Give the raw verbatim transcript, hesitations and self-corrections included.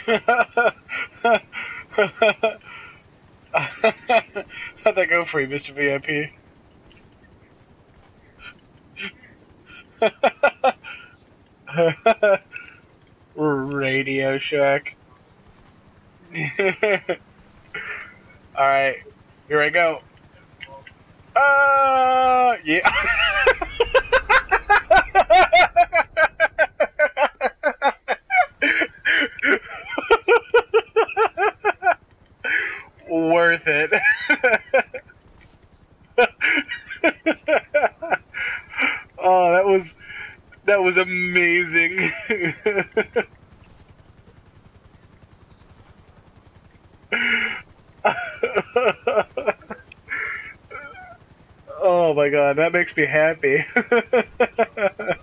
How'd that go for you, Mister V I P? Radio Shack. Alright, here I go. Uh, yeah. Worth it. Oh, that was that was amazing. Oh my god, that makes me happy.